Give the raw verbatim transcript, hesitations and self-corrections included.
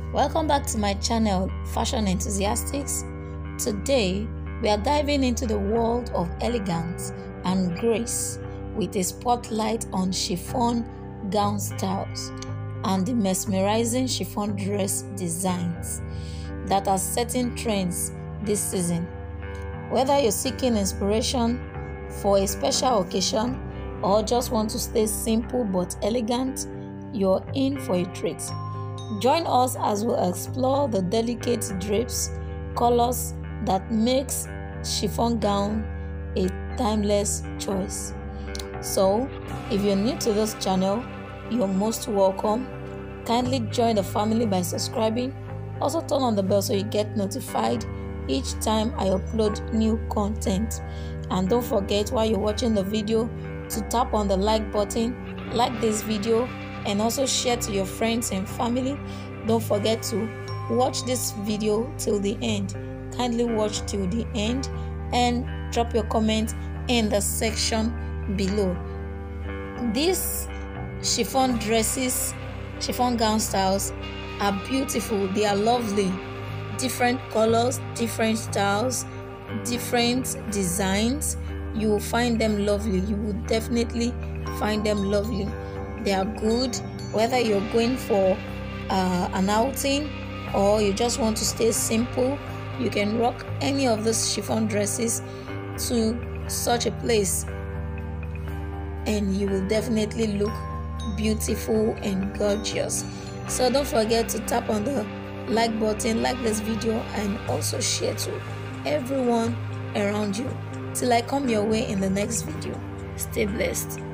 Welcome back to my channel, Fashion Enthusiastics. Today we are diving into the world of elegance and grace with a spotlight on chiffon gown styles and the mesmerizing chiffon dress designs that are setting trends this season. Whether you're seeking inspiration for a special occasion or just want to stay simple but elegant, you're in for a treat. Join us as we explore the delicate drapes, colors that makes chiffon gown a timeless choice. So, if you're new to this channel, you're most welcome. Kindly join the family by subscribing. Also turn on the bell so you get notified each time I upload new content. And don't forget, while you're watching the video, to tap on the like button, like this video, and also share to your friends and family. Don't forget to watch this video till the end. Kindly watch till the end and drop your comment in the section below. These chiffon dresses, chiffon gown styles are beautiful. They are lovely. Different colors, different styles, different designs. You will find them lovely. You will definitely find them lovely. They are good whether you're going for uh, an outing or you just want to stay simple. You can rock any of these chiffon dresses to such a place and you will definitely look beautiful and gorgeous. So don't forget to tap on the like button, like this video, and also share to everyone around you. Till I come your way in the next video. Stay blessed.